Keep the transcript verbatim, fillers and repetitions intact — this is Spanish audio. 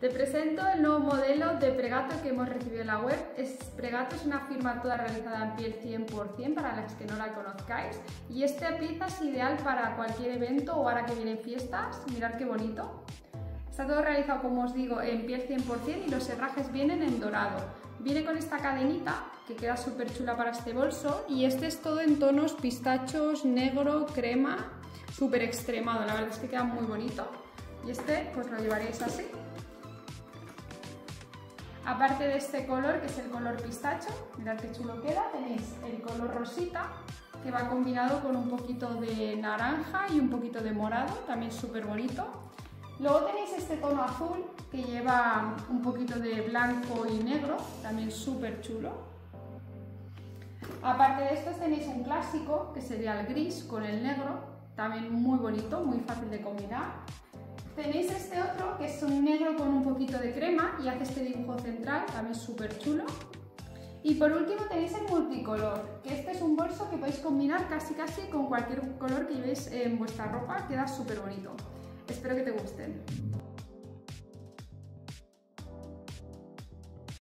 Te presento el nuevo modelo de Pregato que hemos recibido en la web. Es, Pregato es una firma toda realizada en piel cien por cien para las que no la conozcáis, y esta pieza es ideal para cualquier evento o ahora que vienen fiestas. Mirad qué bonito. Está todo realizado, como os digo, en piel cien por cien y los herrajes vienen en dorado. Viene con esta cadenita que queda súper chula para este bolso, y este es todo en tonos pistachos, negro, crema, súper extremado. La verdad es que queda muy bonito, y este pues lo llevaréis así. Aparte de este color, que es el color pistacho, mirad qué chulo queda, tenéis el color rosita, que va combinado con un poquito de naranja y un poquito de morado, también súper bonito. Luego tenéis este tono azul, que lleva un poquito de blanco y negro, también súper chulo. Aparte de estos tenéis un clásico, que sería el gris con el negro, también muy bonito, muy fácil de combinar. Tenéis este otro, que es un negro con un poquito de crema y hace este dibujo central, también súper chulo. Y por último tenéis el multicolor, que este es un bolso que podéis combinar casi casi con cualquier color que llevéis en vuestra ropa, queda súper bonito. Espero que te gusten.